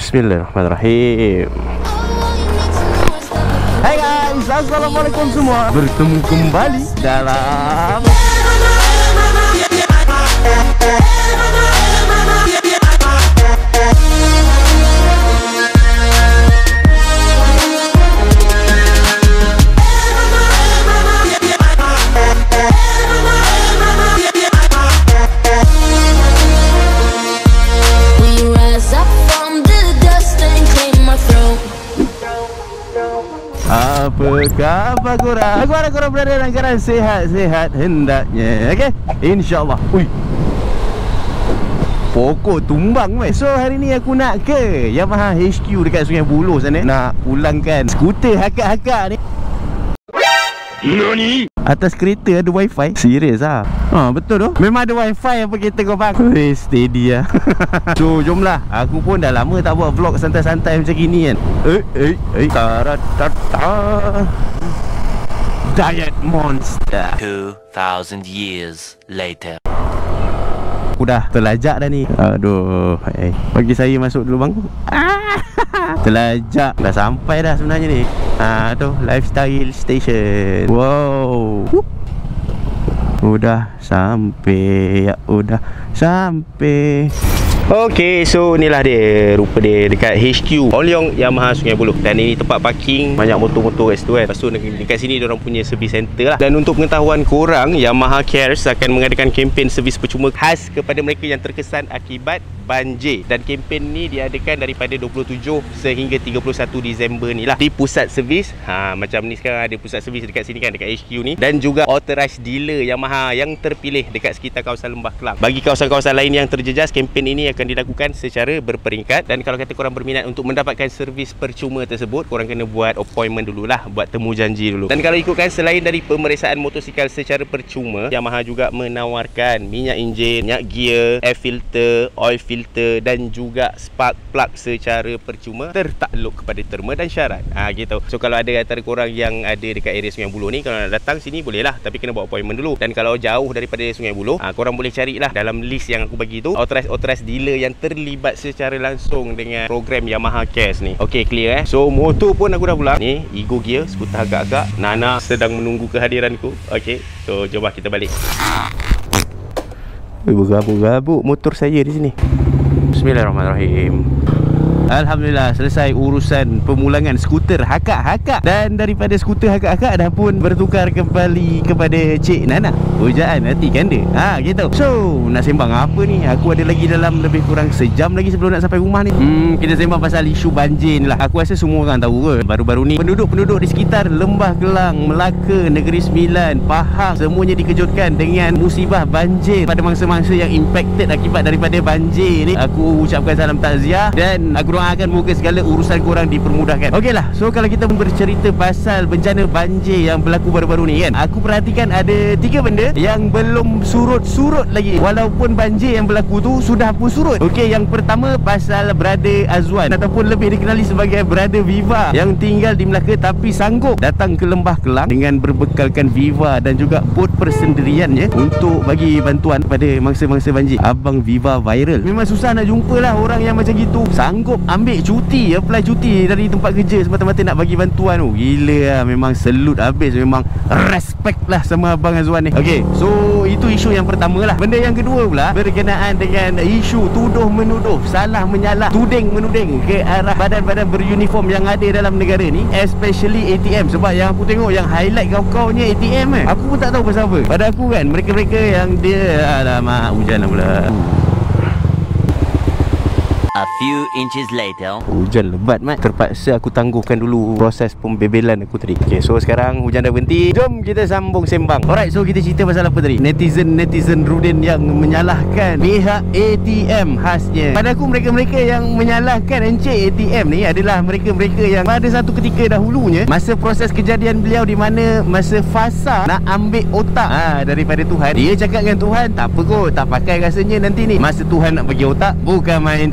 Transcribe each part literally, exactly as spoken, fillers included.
Bismillahirrahmanirrahim. Hai guys, assalamualaikum semua. Bertemu kembali dalam apa khabar korang? Aku harap korang berada dalam keadaan sehat-sehat hendaknya. Okey? InsyaAllah. Ui, pokok tumbang weh. So hari ni aku nak ke Yamaha H Q dekat Sungai Buloh sana. Nak pulangkan skuter hakak-hakak ni. Nani? Atas kereta ada wifi? Serius lah? Ha, betul tu. Memang ada wifi apa kereta kau bang? Weh, steady lah. So jomlah. Aku pun dah lama tak buat vlog santai-santai macam gini kan. Eh, eh, eh. Taratata. Diet Monster. Two thousand years later. Aku dah terlajak dah ni. Aduh, eh. Bagi saya masuk dulu bang. Ah, terlajak. Dah sampai dah sebenarnya ni. Ah, tu Lifestyle Station. Wow. Udah sampai. Ya, udah sampai. Okey, so inilah dia rupa dia dekat H Q Honlyong Yamaha Sungai Buloh. Dan ini tempat parking, banyak motor-motor kat situ kan. Lepas tu dekat sini diorang punya service center lah. Dan untuk pengetahuan korang, Yamaha Cares akan mengadakan kempen servis percuma khas kepada mereka yang terkesan akibat banjir. Dan kempen ni diadakan daripada dua puluh tujuh sehingga tiga puluh satu Disember ni lah, di pusat servis. Ha, macam ni sekarang ada pusat servis dekat sini kan, dekat H Q ni. Dan juga authorized dealer Yamaha yang terpilih dekat sekitar kawasan Lembah Kelang. Bagi kawasan-kawasan lain yang terjejas, kempen ini akan dilakukan secara berperingkat. Dan kalau kata korang berminat untuk mendapatkan servis percuma tersebut, korang kena buat appointment dululah, buat temu janji dulu. Dan kalau ikutkan, selain dari pemeriksaan motosikal secara percuma, Yamaha juga menawarkan minyak enjin, minyak gear, air filter, oil filter dan juga spark plug secara percuma, tertakluk kepada terma dan syarat. Ah, gitu. So kalau ada antara korang yang ada dekat area Sungai Buloh ni, kalau nak datang sini boleh lah, tapi kena buat appointment dulu. Dan kalau jauh daripada Sungai Buloh, ah, korang boleh carilah dalam list yang aku bagi tu authorized authorized dealer yang terlibat secara langsung dengan program Yamaha Cares ni. Okey, clear eh. So motor pun aku dah pulang. Ni Ego Gear, skuter agak-agak. Nana sedang menunggu kehadiranku. Okey, so jom kita balik. Bergabuk-gabuk motor saya di sini. Bismillahirrahmanirrahim. Alhamdulillah, selesai urusan pemulangan skuter hakak-hakak. Dan daripada skuter hakak-hakak dah pun bertukar kembali kepada Cik Nana. Pujaan hati kan dia. Ha, gitu. So, nak sembang apa ni? Aku ada lagi dalam lebih kurang sejam lagi sebelum nak sampai rumah ni. Hmm, kita sembang pasal isu banjir ni lah. Aku rasa semua orang tahu ke. Baru-baru ni penduduk-penduduk di sekitar Lembah Kelang, Melaka, Negeri Sembilan, Pahang, semuanya dikejutkan dengan musibah banjir pada mangsa-mangsa yang impacted akibat daripada banjir ni. Aku ucapkan salam takziah dan aku doakan moga segala urusan korang dipermudahkan. Okeylah, so kalau kita bercerita pasal bencana banjir yang berlaku baru-baru ni kan, aku perhatikan ada tiga benda yang belum surut-surut lagi walaupun banjir yang berlaku tu sudah pun surut. Okey, yang pertama pasal Brother Azwan ataupun lebih dikenali sebagai Brother Viva yang tinggal di Melaka tapi sanggup datang ke Lembah Kelang dengan berbekalkan Viva dan juga bot persendiriannya untuk bagi bantuan kepada mangsa-mangsa banjir. Abang Viva viral. Memang susah nak jumpa lah orang yang macam gitu, sanggup ambil cuti, apply cuti dari tempat kerja semata-mata nak bagi bantuan tu. Gila lah, memang selut habis. Memang respect lah sama Abang Azwan ni. Ok, so itu isu yang pertama lah. Benda yang kedua pula berkenaan dengan isu tuduh menuduh, salah menyalah, tuding menuding ke arah badan-badan beruniform yang ada dalam negara ni, especially A T M. Sebab yang aku tengok yang highlight kau-kaunya A T M eh, aku pun tak tahu pasal apa. Pada aku kan, mereka-mereka yang dia, alamak, hujan lah pula. A few inches later. Hujan lebat mat. Terpaksa aku tangguhkan dulu proses pembebelan aku tadi. Okay, so sekarang hujan dah berhenti. Jom kita sambung sembang. Alright, so kita cerita pasal apa tadi? Netizen-netizen Rudin yang menyalahkan pihak A T M khasnya. Pada aku, mereka-mereka yang menyalahkan Encik A T M ni adalah mereka-mereka yang pada satu ketika dahulunya, masa proses kejadian beliau di mana masa fasa nak ambil otak ha, daripada Tuhan, dia cakap dengan Tuhan, tak apa kot, tak pakai rasanya nanti ni. Masa Tuhan nak bagi otak, bukan main sombong lagi.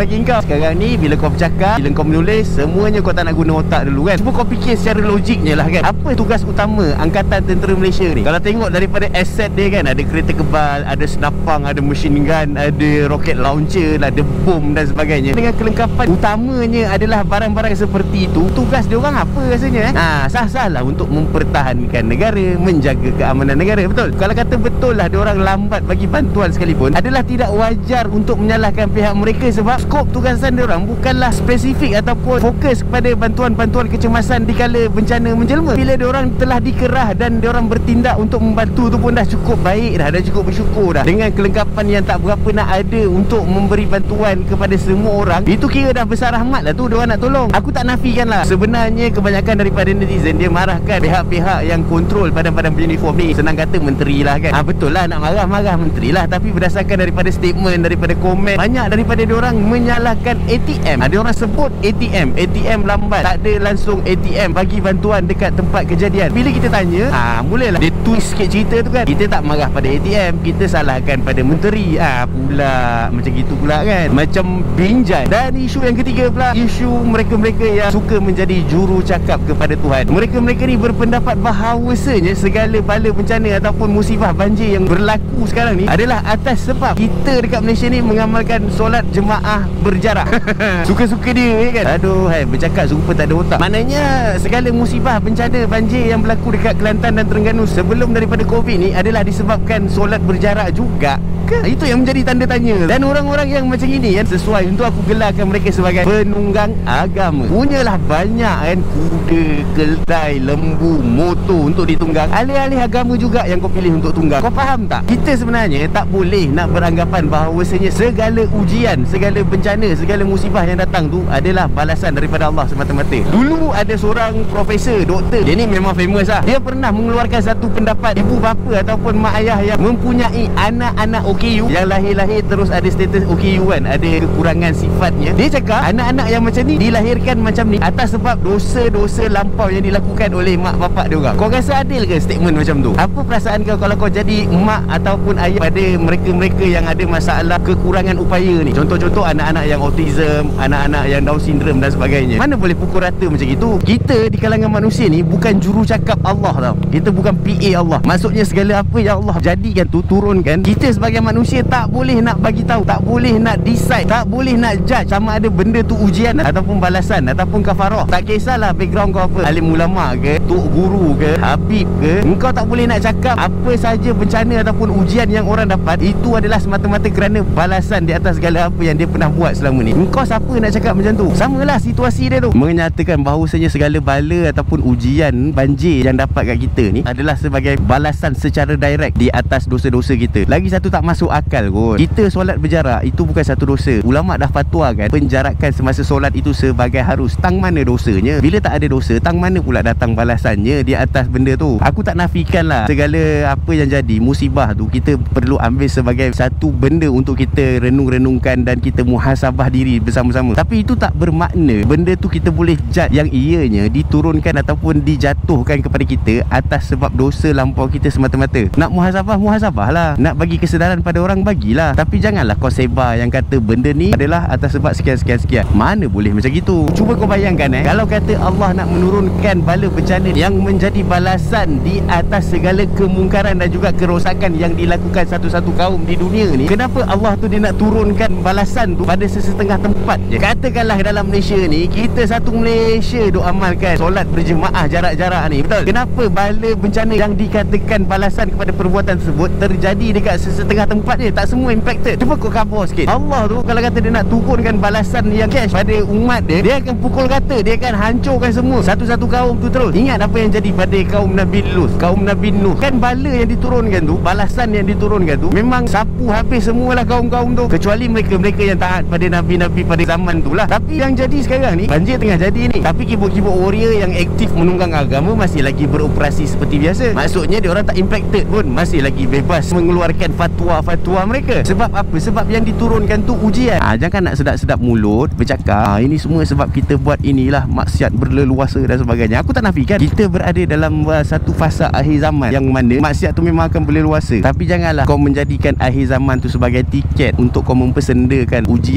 bagi kau. Sekarang ni bila kau bercakap, bila kau menulis, semuanya kau tak nak guna otak dulu kan. Cuba kau fikir secara logiknya lah kan. Apa tugas utama Angkatan Tentera Malaysia ni? Kalau tengok daripada aset dia kan, ada kereta kebal, ada senapang, ada machine gun, ada rocket launcher, ada bom dan sebagainya. Dengan kelengkapan utamanya adalah barang-barang seperti itu. Tugas dia orang apa rasanya eh? Ha, sah-sah lah untuk mempertahankan negara, menjaga keamanan negara. Betul? Kalau kata betul lah dia orang lambat bagi bantuan sekalipun, adalah tidak wajar untuk menyalahkan pihak mereka, sebab skop tugasan dia orang bukanlah spesifik ataupun fokus kepada bantuan-bantuan kecemasan di kala bencana menjelma. Bila dia orang telah dikerah dan dia orang bertindak untuk membantu tu pun dah cukup baik dah, dah cukup bersyukur dah. Dengan kelengkapan yang tak berapa nak ada untuk memberi bantuan kepada semua orang, itu kira dah besar rahmat lah tu dia orang nak tolong. Aku tak nafikan lah, sebenarnya kebanyakan daripada netizen dia marahkan pihak-pihak yang kontrol badan-badan beruniform ni. Senang kata menteri lah kan. Ah, betul lah nak marah-marah menteri lah, tapi berdasarkan daripada statement, daripada komen, banyak daripada diorang menyalahkan A T M. Ada orang sebut A T M A T M lambat, tak ada langsung A T M bagi bantuan dekat tempat kejadian. Bila kita tanya, ah mulalah dia twist sikit cerita tu kan. Kita tak marah pada A T M, kita salahkan pada menteri. Ah pula macam gitu pula kan, macam binjai. Dan isu yang ketiga pula, isu mereka-mereka yang suka menjadi juru cakap kepada Tuhan. Mereka-mereka ni berpendapat bahawasanya segala bala bencana ataupun musibah banjir yang berlaku sekarang ni adalah atas sebab kita dekat Malaysia ni mengamalkan solat jemaah berjarak. Suka-suka dia kan. Aduh, hai, bercakap serupa tak ada otak. Maknanya segala musibah bencana banjir yang berlaku dekat Kelantan dan Terengganu sebelum daripada Covid ni adalah disebabkan solat berjarak juga ke? Itu yang menjadi tanda tanya. Dan orang-orang yang macam ini kan, sesuai untuk aku gelarkan mereka sebagai penunggang agama. Punyalah banyak kan kuda, keldai, lembu, motor untuk ditunggang. Alih-alih agama juga yang kau pilih untuk tunggang. Kau faham tak? Kita sebenarnya tak boleh nak beranggapan bahawasanya segala ujian, segala bencana, segala musibah yang datang tu adalah balasan daripada Allah semata-mata. Dulu ada seorang profesor, doktor, dia ni memang famous lah. Dia pernah mengeluarkan satu pendapat, ibu bapa ataupun mak ayah yang mempunyai anak-anak O K U, yang lahir-lahir terus ada status O K U kan, ada kekurangan sifatnya. Dia cakap anak-anak yang macam ni dilahirkan macam ni atas sebab dosa-dosa lampau yang dilakukan oleh mak bapak dia orang. Kau rasa adil ke statement macam tu? Apa perasaan kau kalau kau jadi mak ataupun ayah pada mereka-mereka yang ada masalah kekurangan upaya ni? Contoh-contoh anak-anak yang autism, anak-anak yang Down syndrome dan sebagainya. Mana boleh pukul rata macam itu? Kita di kalangan manusia ni bukan juru cakap Allah tau. Kita bukan P A Allah. Maksudnya segala apa yang Allah jadikan tu, turunkan, kita sebagai manusia tak boleh nak bagi tahu, tak boleh nak decide, tak boleh nak judge sama ada benda tu ujian ataupun balasan ataupun kafarah. Tak kisahlah background kau apa, alim ulama ke, tok guru ke, habib ke, engkau tak boleh nak cakap apa saja bencana ataupun ujian yang orang dapat itu adalah semata-mata kerana balasan di atas segala apa yang dia pernah buat selama ni. Engkau siapa nak cakap macam tu? Samalah situasi dia tu, menyatakan bahawasanya segala bala ataupun ujian banjir yang dapat kat kita ni adalah sebagai balasan secara direct di atas dosa-dosa kita. Lagi satu tak masuk akal kot. Kita solat berjarak itu bukan satu dosa. Ulama dah fatwa kan, penjarakan semasa solat itu sebagai harus. Tang mana dosanya? Bila tak ada dosa, tang mana pula datang balasannya di atas benda tu? Aku tak nafikan lah segala apa yang jadi musibah tu kita perlu ambil sebagai satu benda untuk kita renung-renungkan dan kita muhasabah diri bersama-sama. Tapi itu tak bermakna benda tu kita boleh judge yang ianya diturunkan ataupun dijatuhkan kepada kita atas sebab dosa lampau kita semata-mata. Nak muhasabah, muhasabah lah. Nak bagi kesedaran pada orang, bagilah. Tapi janganlah kau sebar yang kata benda ni adalah atas sebab sekian-sekian-sekian. Mana boleh macam gitu? Cuba kau bayangkan eh, kalau kata Allah nak menurunkan bala bencana yang menjadi balasan di atas segala kemungkaran dan juga kerosakan yang dilakukan satu-satu kaum di dunia ni, kenapa Allah tu dia nak turunkan balasan tu pada sesetengah tempat je? Katakanlah dalam Malaysia ni, kita satu Malaysia duk amalkan solat berjemaah jarak-jarak ni, betul? Kenapa bala bencana yang dikatakan balasan kepada perbuatan tersebut terjadi dekat sesetengah tempat je, tak semua impacted? Cuba kau cover sikit. Allah tu kalau kata dia nak turunkan balasan yang cash pada umat dia, dia akan pukul rata, dia akan hancurkan semua satu-satu kaum tu terus. Ingat apa yang jadi pada kaum Nabi Lut, kaum Nabi Nuh. Kan bala yang diturunkan tu, balasan yang diturunkan tu memang sapu habis semualah kaum-kaum tu, kecuali mereka-mereka yang taat pada Nabi-Nabi pada zaman tu lah. Tapi yang jadi sekarang ni, banjir tengah jadi ni, tapi keyboard-keyboard warrior yang aktif menunggang agama masih lagi beroperasi seperti biasa. Maksudnya dia orang tak impacted pun, masih lagi bebas mengeluarkan fatwa-fatwa mereka. Sebab apa? Sebab yang diturunkan tu ujian. Ah, jangan nak sedap-sedap mulut bercakap, ah, ini semua sebab kita buat inilah maksiat berleluasa dan sebagainya. Aku tak nafikan kita berada dalam uh, satu fasa akhir zaman yang mana maksiat tu memang akan berleluasa. Tapi janganlah kau menjadikan akhir zaman tu sebagai tiket untuk kau mempersendakan ujian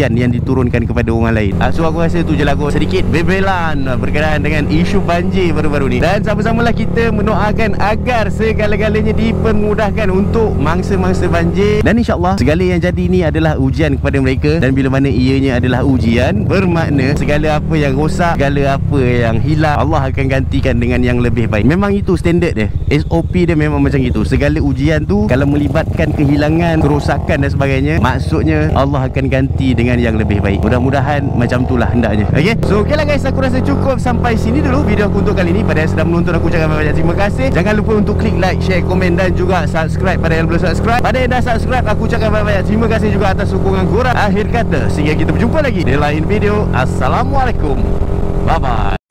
ujian yang diturunkan kepada orang lain. uh, So aku rasa tu je lah aku sedikit bebelan uh, berkenaan dengan isu banjir baru-baru ni. Dan sama-samalah kita mendoakan agar segala-galanya dipermudahkan untuk mangsa-mangsa banjir. Dan insyaAllah segala yang jadi ni adalah ujian kepada mereka. Dan bila mana ianya adalah ujian, bermakna segala apa yang rosak, segala apa yang hilang, Allah akan gantikan dengan yang lebih baik. Memang itu standard dia, S O P dia memang macam itu. Segala ujian tu kalau melibatkan kehilangan, kerosakan dan sebagainya, maksudnya Allah akan ganti dengan yang lebih baik. Mudah-mudahan macam itulah hendaknya. Okay, so ok lah guys, aku rasa cukup sampai sini dulu video aku untuk kali ni. Pada yang sedang menonton, aku ucapkan banyak terima kasih. Jangan lupa untuk klik like, share, komen dan juga subscribe pada yang belum subscribe. Pada yang dah subscribe, aku ucapkan banyak terima kasih juga atas sokongan korang. Akhir kata, sehingga kita berjumpa lagi di lain video. Assalamualaikum, bye bye.